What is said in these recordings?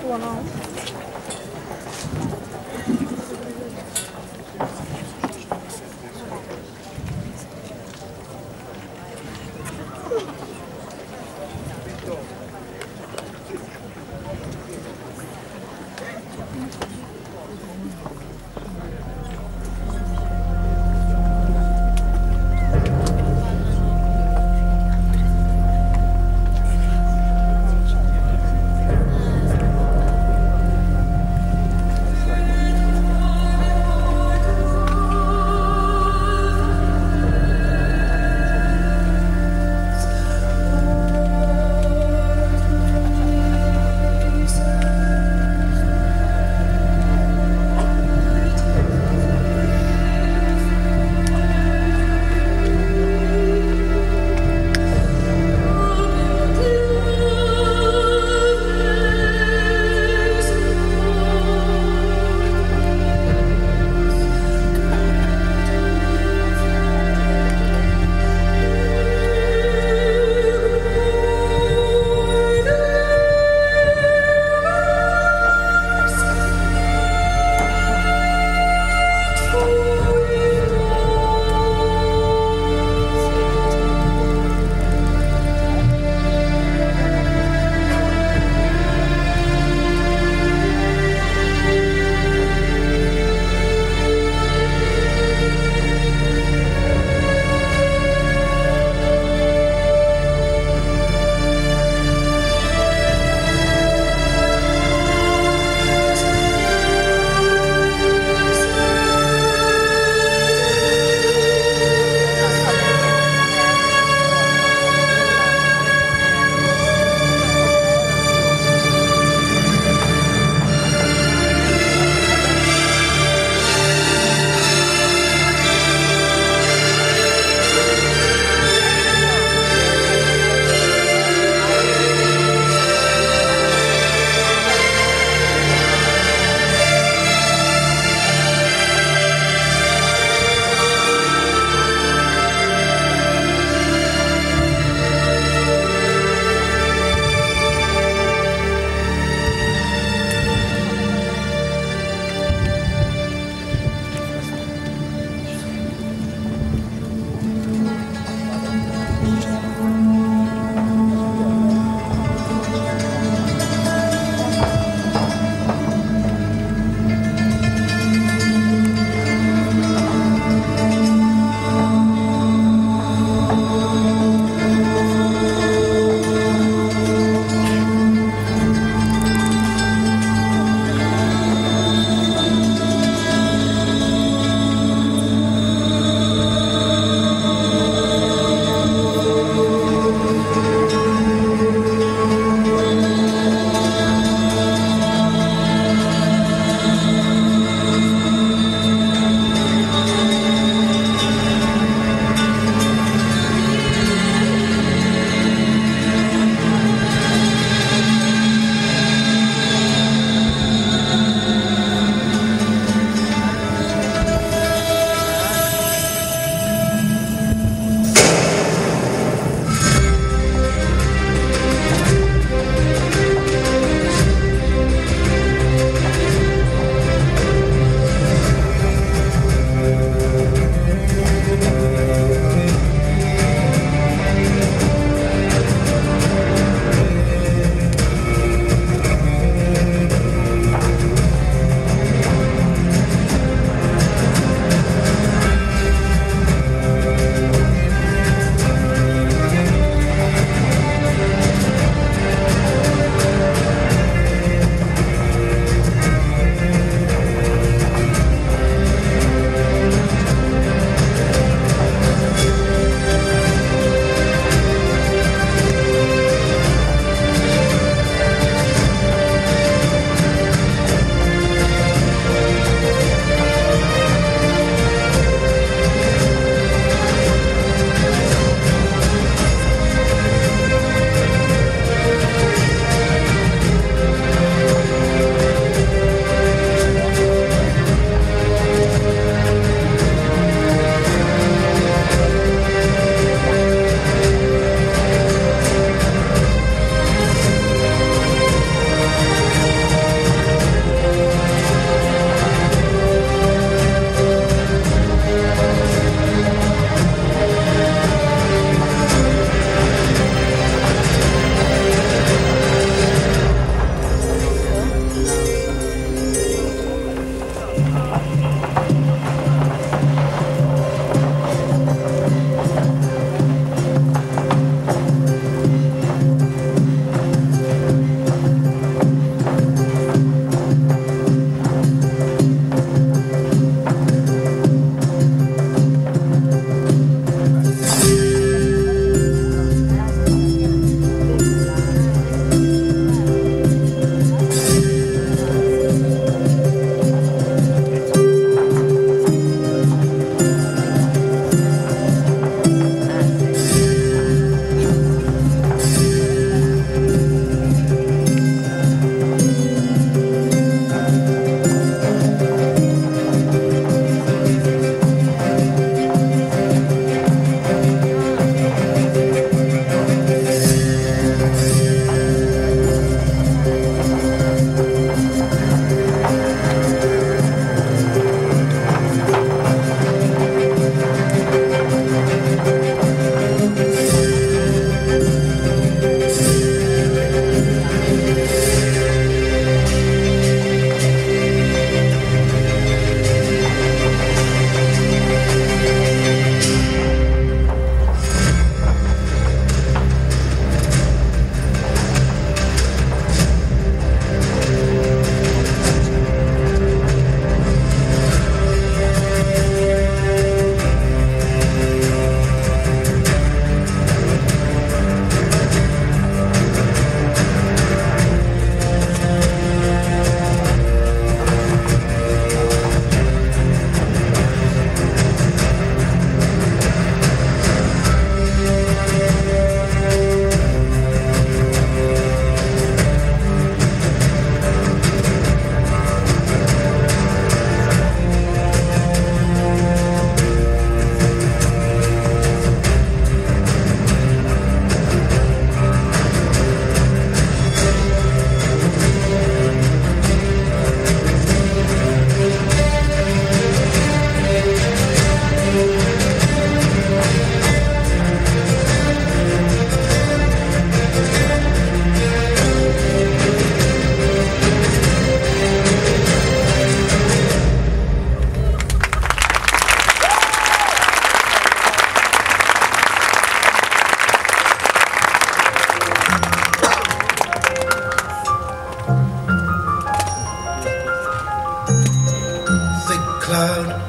no.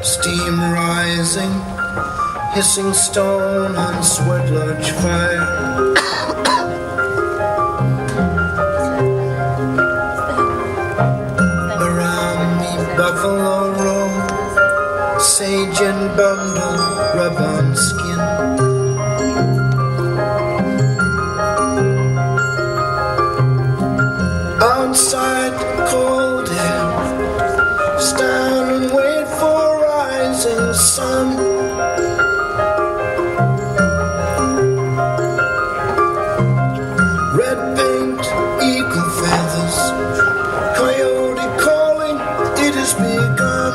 steam rising, hissing stone and sweat lodge fire. Around me buffalo roam, sage and bundle rub on skin. Outside cold air, stand and wait for rising sun. Red paint, eagle feathers, coyote calling, it has begun.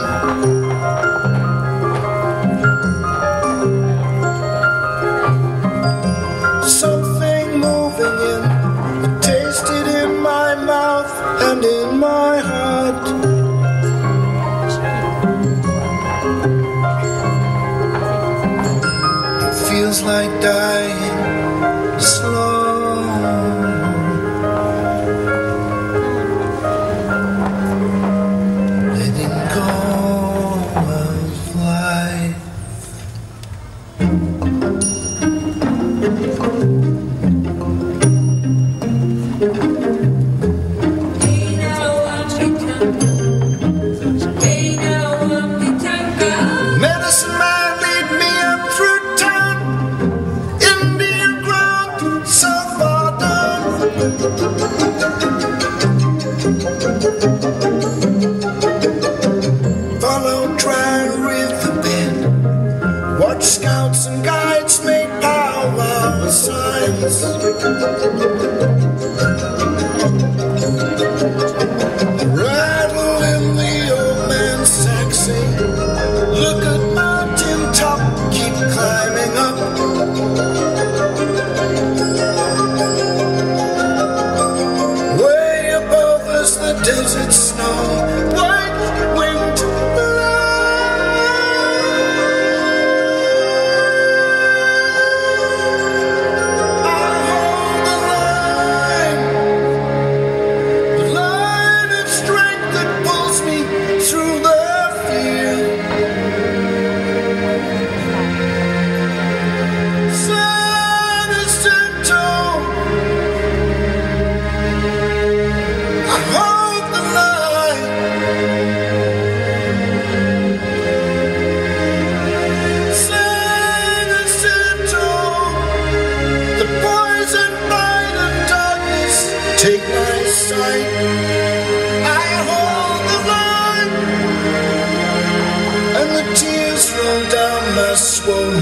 Something moving in, taste it in my mouth and in my heart. It feels like dying slow, letting go of life. Medicine man lead me up through town, Indian ground, so far down. Follow dry riverbed, watch scouts and guides make powwow signs. Rattle in the old man's taxi, look at mountain top, keep climbing up. Way above us the desert snow, white winged I hold the line of strength that pulls me through the field. Sun is gentle, I hold the line. Sun is gentle, the poison light of darkness take my sight. I hold the line, and the tears roll down my swollen